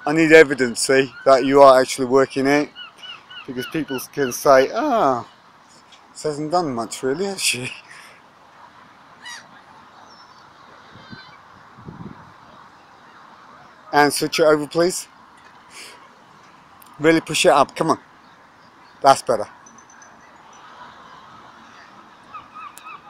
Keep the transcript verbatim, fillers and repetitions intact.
I need evidence, see, that you are actually working it, because people can say, ah, oh, this hasn't done much really, has she? And switch it over, please. Really push it up, come on. That's better.